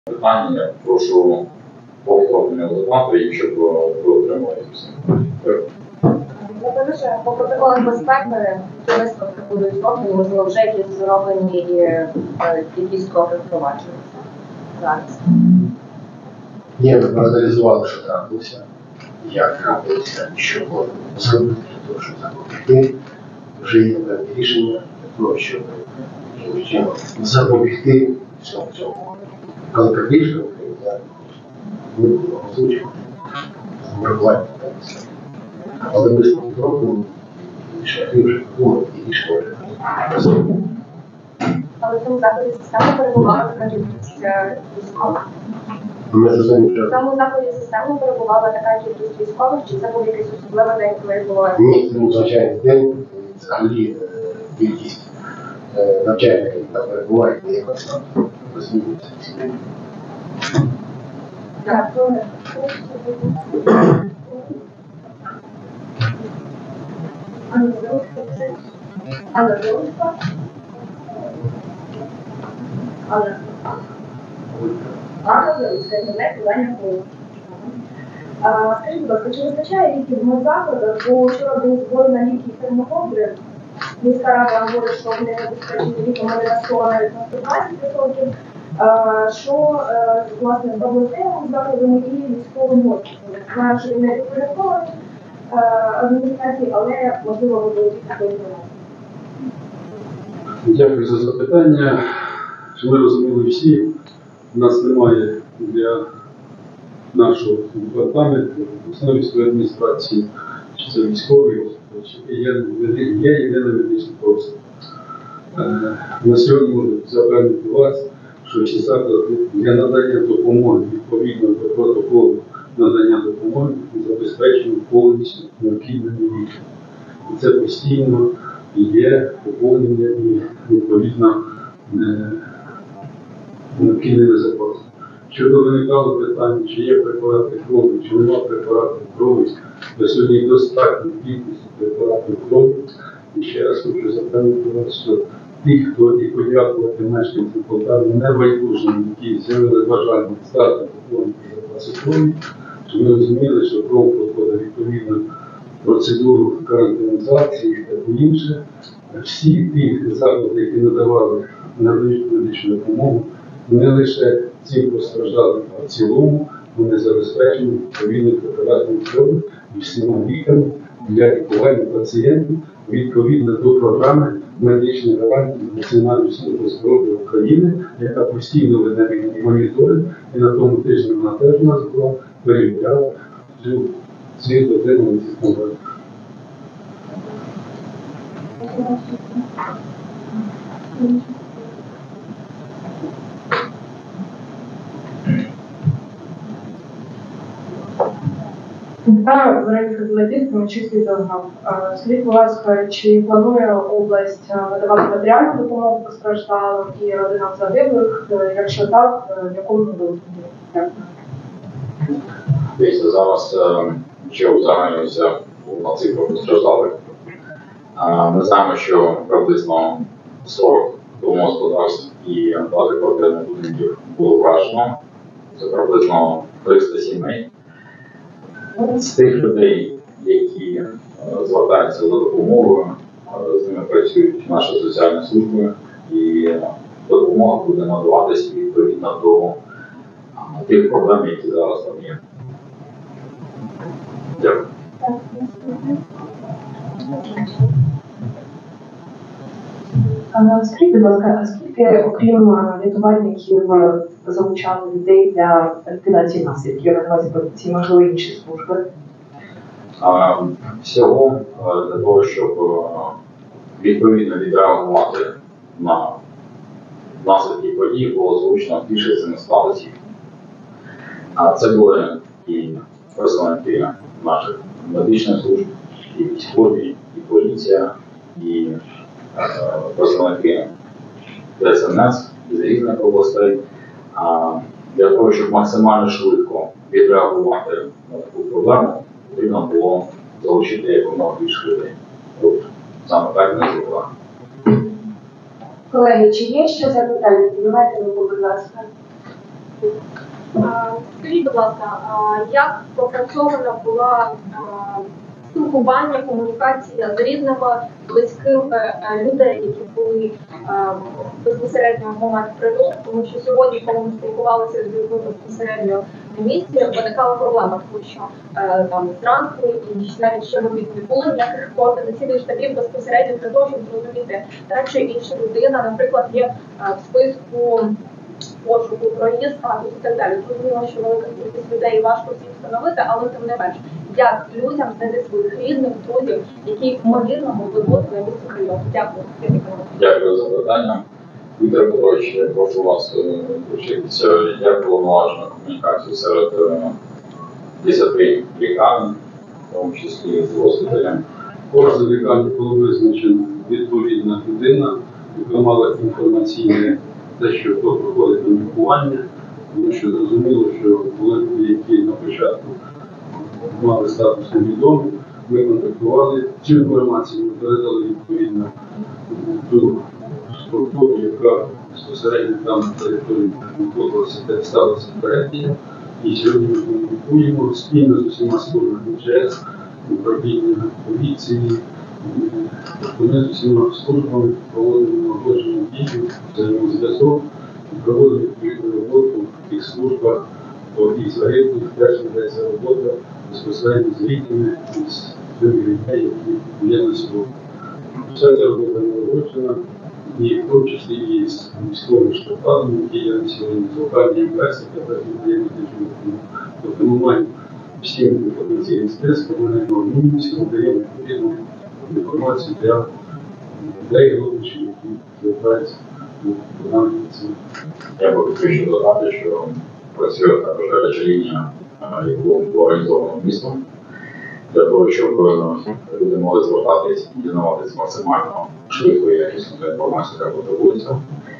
Питання, я прошу повторення задати, якщо ви отримуєтеся. По протоколам безпеки, які висновки будуть зроблені, можливо, вже якісь зроблені і якісь кроки впроваджуються зараз. Я би проаналізував, що трапилося, як трапилося, що можна зробити для того, щоб запобігти. Вже є певні рішення для того, щоб запобігти цьому. Але практично я не буду озвучувати врахування. Але ми зробимо, і шляхи вже подумали, і рішення вже. Але в цьому заході система перебувала така кількість військових. В цьому заході системно перебувала така кількість військових, чи це був якийсь особливий день, коли було? Ні, це надзвичайний день, взагалі кількість навчальників, які там перебувають, не якось там розмінюється. Так. Скажіть, будь ласка, чи вистачає ліків в медзакладах? Бо вчора був збор на ліки і термокондри. Міська рада говорить, що вони забезпечені ліками не на 100, навіть на 120%. Що, власне, з обласними закладами і військовим госпіталем? Знаю, що він не підпорядкований адміністрації, але, можливо, ви будете такої інформації. Дякую за запитання. Щоб ми розуміли всі, у нас немає для нашого департаменту, обласної військової адміністрації, чи це військовий, чи є єдиний медичний простір. На сьогодні можу запевнити вас, що ці заклади для надання допомоги відповідно до протоколу надання допомоги забезпечено повністю необхідними ліками. І це постійно є поповнення і відповідно необхідними запасами. Щодо виникало питання, чи є препарати крові, чи нема препаратів крові, то сьогодні достатньо кількості препаратів крові. І ще раз хочу запевнити вас, що ті, хто і подякувати мешканцям Полтави небайдужим, які з'явили бажання стати поповнити запаси крові, щоб ми розуміли, що кров проходить відповідно процедуру карантинізації та інше. Всі ті заклади, які надають медичну допомогу, не лише цим постраждалим, а в цілому вони забезпечені відповідним препаратом крові і всіма ліками для лікування пацієнтів відповідно до програми медичних гарантій Національної служби здоров'я України, яка постійно веде моніторинг, і на тому тижні вона теж у нас була, перевіряла ці дотримання цих програм. Вітаю, Вероніка Золотівська, чистий загал. Скажіть, будь ласка, чи планує область надавати матеріальну допомогу постраждалим і родинам загиблих? Якщо так, в якому випадку? Дивіться, зараз ще узагальнюється на цифру постраждалих. Ми знаємо, що приблизно 40 домогосподарств і багатоквартирних будинків було вражено. Це приблизно 300 сімей. З тих людей, які звертаються за допомогою, з ними працюють наші соціальні служби, і допомога буде надаватися відповідно до тих проблем, які зараз там є. Дякую. Скажіть, будь ласка, а скільки, окрім рятувальників, залучали людей для ліквідації наслідків, на увазі ці, можливо, інші служби? Всього для того, щоб відповідно відреагувати на наслідки подій, було залучено більше 700 осіб. Це були і представники наших медичних служб, і військові, і поліція, і представники ДСНС з різних областей. Для того, щоб максимально швидко відреагувати на таку проблему, потрібно було залучити якомога більше людей. Саме так не зробила. Колеги, чи є ще запитання? Давайте, будь ласка. Скажіть, будь ласка, як пропрацьована була спілкування, комунікація з рідними, близькими людей, які були безпосередньо в момент прильоту? Тому що сьогодні, коли ми спілкувалися з людьми безпосередньо на місці, виникала проблема, тому що там зранку і навіть ще в обід не було ніяких координаційних штабів безпосередньо для того, щоб зрозуміти, та чи інша людина, наприклад, є в списку пошуку, проїзд, статус і так далі. Зрозуміло, що велика кількість людей важко всіх встановити, але тим не менш, як людям знайти своїх рідних, друзів, які ймовірно могли бути на місці прильоту. Дякую. Дякую за питання. Віктор Петрович, я прошу вас включитися, як було налажено комунікацію серед 10 лікарень, в тому числі з госпіталем. Кожна лікарня була визначена відповідна людина, яка мала інформаційне те, що хто проходить на лікування, тому що зрозуміло, що були люди, які на початку мали статус невідомий, ми контактували, цю інформацію ми передали відповідно ту структуру, яка безпосередньо там на території знаходилася, де сталося трагедія. І сьогодні ми комунікуємо спільно з усіма службами МЧС, управління поліції, ми з усіма службами проводимо налагодження дій, взаємозв'язок і проводимо відповідну роботу в тих службах, по тих загиблих, теж ведеться робота безпосередньо з рідними, з тими людьми, які є на сьогодні. Вся ця робота налагоджена, і в тому числі і з військовим штабом, які є на сьогодні, з локальною інвестицією, яка відповідно до. Тобто ми маємо всім інформаційним списком, ми маємо мінімум, даємо відповідну інформацію для людей, родичів, які звертаються до даних пацієнтів. Я би хотів ще додати, що працює також гаряча лінія, яку було організовано містом, для того, щоб люди могли звертатись і дізнаватися максимально швидко і якісно за інформацію, яка потребується.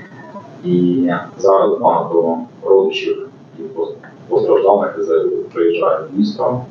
І зараз багато родичів і постраждалих приїжджають в місто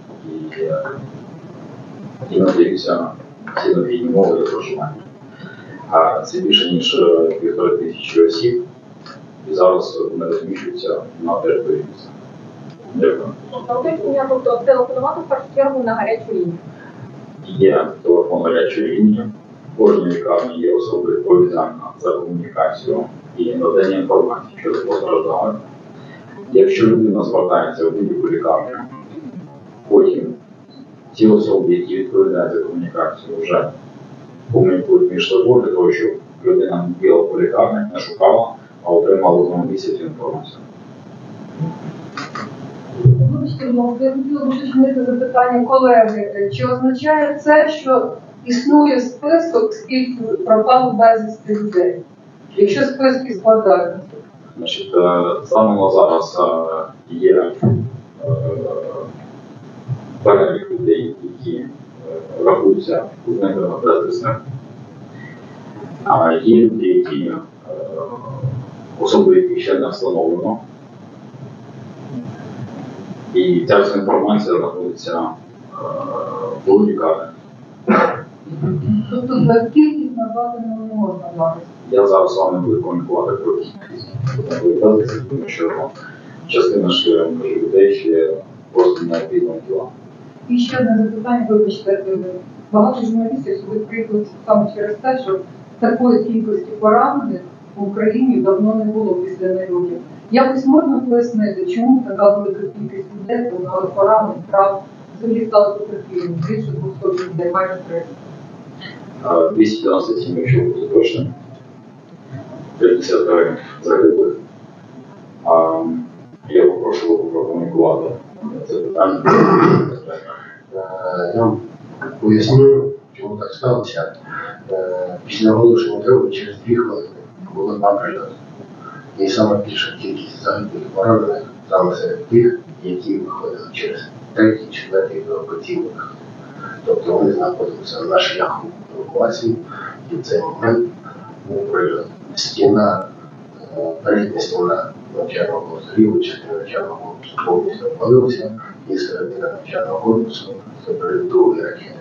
і надаються всі необхідні умови для проживання. А це більше ніж 1500 осіб, і зараз вони розміщуються на території міста. Дякую. Тобто телефонувати в першу чергу на гарячу лінію? Є телефон гарячої лінії. В кожній лікарні є особа відповідальна за комунікацію і надання інформації щодо постраждалих. Якщо людина звертається в будь-яку лікарню, потім ті особи, які відповідають за комунікацію, вже комунікують між собою для того, щоб людина не бігала по лікарнях, не шукала, а отримала в одному місці цю інформацію. Вибачте, я хотіла б уточнити запитання колеги. Чи означає це, що існує список, скільки пропало безвісти людей? Якщо списки складають? Значить, станом на зараз є перелік людей, які рахуються зникненими безвісти. А є люди, які особи, які ще не встановлено. І ця вся інформація знаходиться в лікарні. Тобто за кількість назвати не можна зараз? Я зараз з вами буду комунікувати про кількість, тому що частина ж людей ще просто не відомо тіла. І ще одне запитання, вибачте, багато журналістів сюди приїхали саме через те, що такої кількості поранених в Україні давно не було після нерухів. Якось можна пояснити, чому така велика кількість людей зазнали поранень, прав, взагалі стали потерпілими, більше 200 людей, майже 300. 297, якщо буде точно, 53 загиблих. Я попрошу прокомунікувати це питання. Я вам поясню, чому так сталося. Після оголошення тривоги через 2 хвилини було 2 прильоти. І саме більша кількість загиблих поранених саме серед тих, які виходили через 3-4 евакуаційні виходи. Тобто вони знаходилися на шляху евакуації, і в цей момент був прильот. Стіна, передня стіна навчального корпусу, частина навчального корпусу повністю обвалилася, і середина навчального корпусу забрали другої ракети.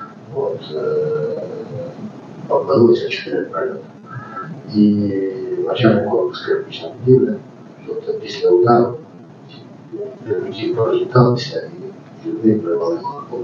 Обвалилося 4 прильоти. І навчальний корпус кирпична будівля, тобто після удару які проліталися і людей привели.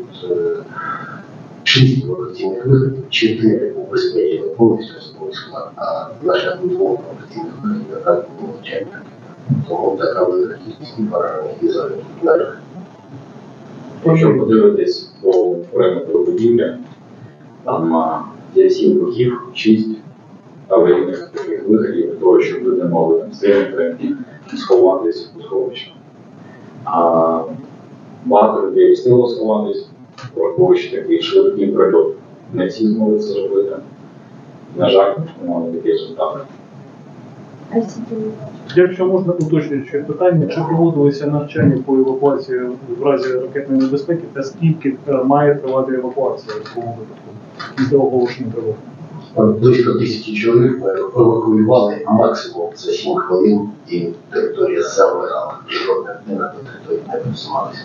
6 евакуаційних виходів, 4 у безпеці повністю особовий склад, а наша 2 евакуаційних виходів якраз було навчання. Тому така велика кількість і поранених і загиблих. Якщо подивитись по периметру будівлі, там є 7 боків, 6 аварійних таких виходів для того, щоб люди могли там стріляти, сховатись у сховищі. А багато людей встигло сховатись, враховуючи такий швидкий прильот. Не всі змогли це зробити. На жаль, мали такі результати. Якщо можна уточнюючи питання, чи проводилися навчання по евакуації в разі ракетної небезпеки та скільки має тривати евакуація в цьому випадку після оголошення тривоги? Близько 1000 чоловік ми евакуювали максимум за 7 хвилин, і територія замирала. Жодна людина до території не просувалася.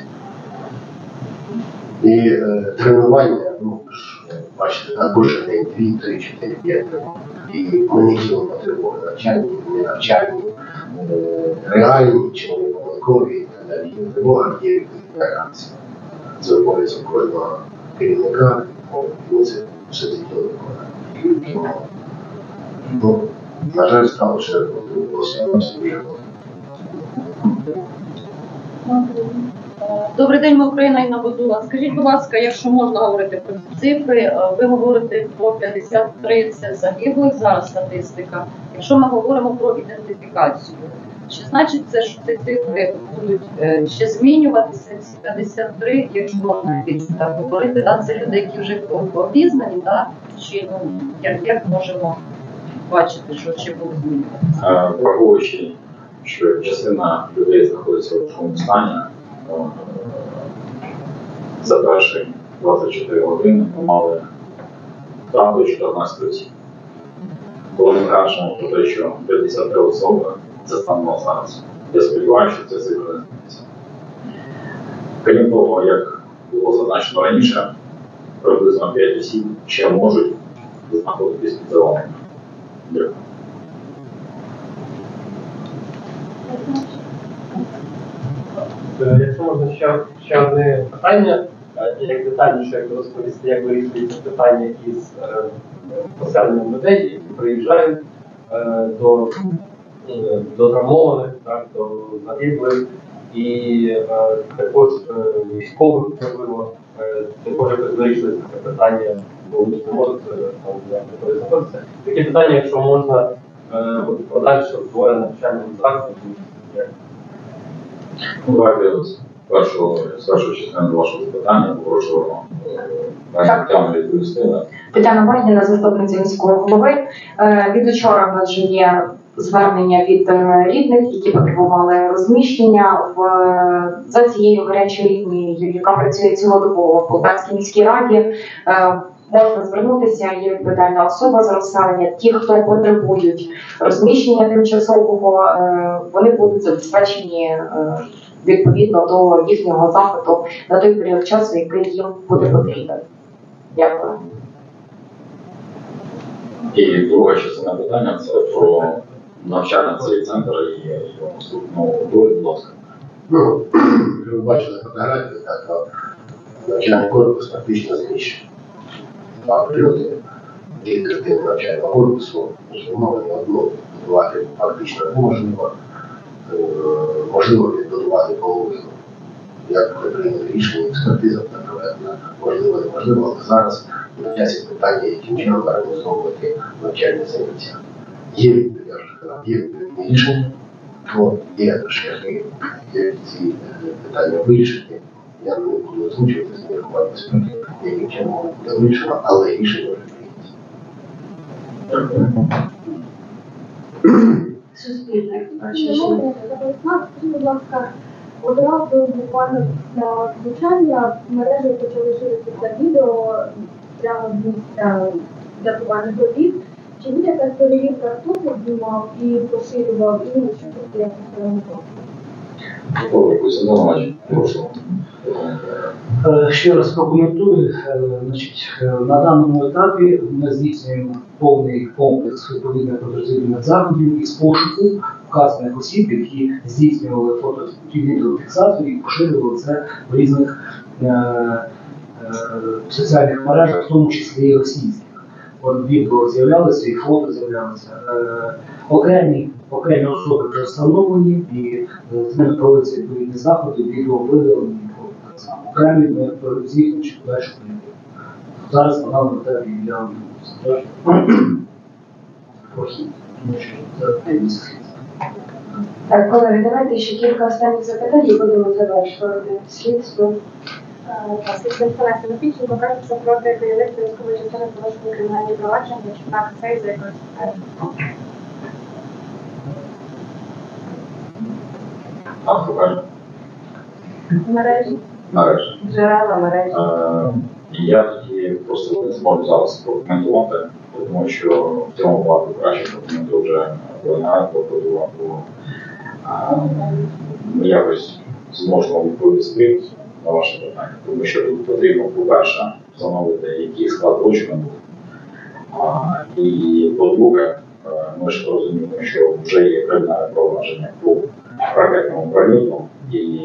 І тренування, бачите, на кожен день 2, 3, 4, 5. І ми не ділимо тривоги навчальні, не навчальні, реальні чи не помилкові і так далі. Тривога є відповідна реакція. Це обов'язок кожного керівника, і ми це все це діло виконуємо. Ну, на жаль, стало ще відбулося. Добрий день, ми Україна, Інна Бузула. Скажіть, будь ласка, якщо можна говорити про цифри, ви говорите про 53 це загиблих, зараз статистика. Якщо ми говоримо про ідентифікацію, чи значить це, що ці цифри будуть ще змінюватися, ці 53, якщо можна так говорити, да? Це люди, які вже обізнані, да? Чи як можемо бачити, що ще будуть змінюватися? Враховуючи, що частина людей знаходиться в важкому стані, за перші 24 години ми мали втрату 14 осіб. Коли ми кажемо про те, що 53 особи, це станом зараз. Я сподіваюся, що це цифра не зміниться. Крім того, як було зазначено раніше, приблизно 5 осіб ще можуть знаходитись під завалом. Дякую. Якщо можна ще одне питання, як детальніше розповісти, як вирішується питання із поселенням людей, які приїжджають до травмованих, так, до загиблих, і також військових, можливо, також якось вирішується це питання, бо вони не можуть там знаходитися. Такі питання, якщо можна подальше в навчальному закладі. Давайте з першої частини вашого запитання попрошу Тетяну відповісти. Тетяна Бардіна, заступниця міського голови. Від учора в нас вже є звернення від рідних, які потребували розміщення за цією гарячою лінією, яка працює цілодобово в Полтавській міській раді. Можна звернутися, є відповідальна особа з розселення. Ті, хто потребують розміщення тимчасового, вони будуть забезпечені відповідно до їхнього запиту на той період часу, який їм буде потрібен. Дякую. І друга частина питання – це про навчальний центр і його наступну долю, будь ласка. Ну, ви бачили фотографію, так, навчальний корпус практично знищений. Люди, дві третини навчального корпусу, зумовлені одну будувати фактично неможливо, можливо відбудувати половину. Як ми прийняли рішення, експертиза буде проведена, можливо, неможливо, але зараз на часі питання, яким чином організовувати навчальні заняття. Є відповідні рішення, то є шляхи, як ці питання вирішити. Я не буду озвучувати з міркувань безпеки, яким чином буде вирішено, але рішення вже прийняті. Суспільне. Скажіть, будь ласка, одразу буквально після звучання в мережі почали ширитися відео прямо з місця рятувальних робіт. Чи буде якась перевірка, хто це знімав і поширював, і що це якось перемогу? Прошу. Ще раз прокоментую. На даному етапі ми здійснюємо повний комплекс відповідних розвідувальних заходів із пошуку вказаних осіб, які здійснювали фото і відеофіксацію і поширювали це в різних соціальних мережах, в тому числі і російських. От відео з'являлися і фото з'являлися. Окремі особи вже встановлені і з ними проводяться відповідні заходи, відео видалені і фото так само. Окремі ми з їх далі прийдемо. Зараз вона на етапі я прохід, тому що це місце. Так, колеги, давайте ще кілька останніх запитань і будемо завершувати слідство. Слідчим Олексій Піченко каже, що проти керівництва військової частини порушені кримінальні провадження, що так це за якось Автокажу. мережі, Нарешті. Джерела мережі. Я тоді просто не зможу зараз прокоментувати, тому що в цьому випадку краще прокоментую вже виглядає прокуратура, бо ми якось зможемо відповісти на ваше питання, тому що тут потрібно, по-перше, встановити, який склад злочину був. І по-друге, ми ж розуміємо, що вже є кримінальне провадження по ракетному прольоту, і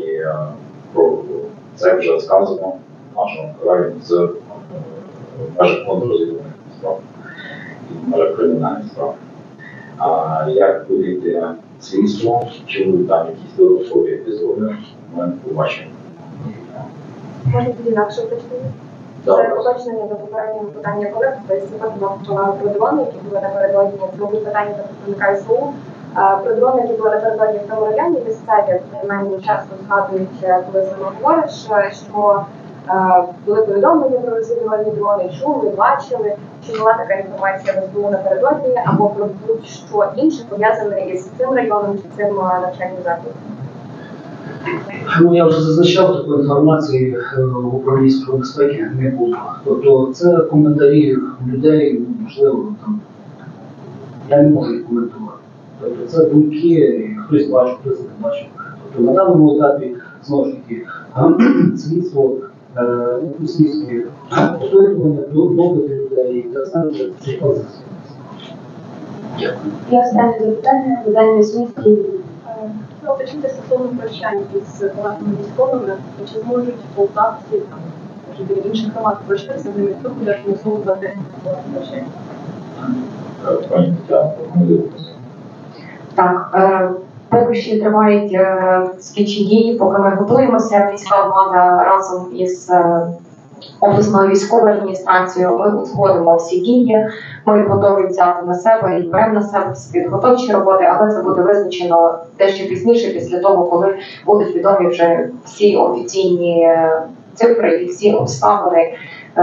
це вже сказано в нашому краї з межах контррозвідувальних справ і в межах кримінальних справ. Як буде йти слідство, чи будуть там якісь додаткові епізоди, ми побачимо. можна тоді інакше уточнити? Це уточнення до попереднього питання колег, тобто сьогодні ми почали про дрони, які були напередодні, це були питання до представника СУ. Про дрони, які були напередодні в тому районі, місцеві мені часто згадують, коли з ними говориш, що були повідомлення про розвідувальні дрони, чули, бачили, чи була така інформація в СБУ напередодні, або про будь-що інше пов'язане із цим районом чи цим навчальним закладом. Ну, я вже зазначав, таку інформацію в управлінні служби безпеки не було. Тобто це коментарі людей, можливо, там, я не можу їх коментувати. Тобто це думки, хтось бачив, хтось не бачив. Тобто на даному етапі, знову ж таки, слідство здійснює опитування, допити людей, так само, це позиція. Дякую. І останнє запитання, видання змістки. Уточнити стосовно прощань із власними військовими, чи зможуть полтавці чи від інших громад прощатися з ними, хто буде організовувати прощання? Пані Тетяна, прокоментуйте. Так, поки ще тривають слідчі дії, поки ми готуємося, міська влада разом із обласною військовою адміністрацією, ми узгодимо всі дії, ми готові взяти на себе і беремо на себе підготовчі роботи, але це буде визначено дещо пізніше, після того, коли будуть відомі вже всі офіційні цифри і всі обставини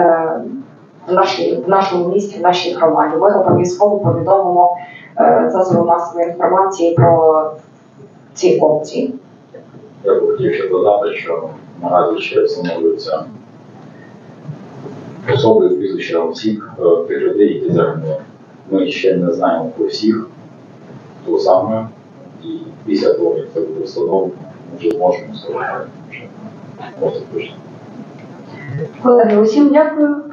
в нашому місті, в нашій громаді. Ми обов'язково повідомимо засоби масової інформації про ці опції. Я б хотів ще додати, що наразі ще встановлюються особи прізвища всіх тих людей, які загинули. Ми ще не знаємо про всіх, хто саме, і після того, як це буде встановлено, ми вже зможемо сказати, що може точно. Колеги, усім дякую.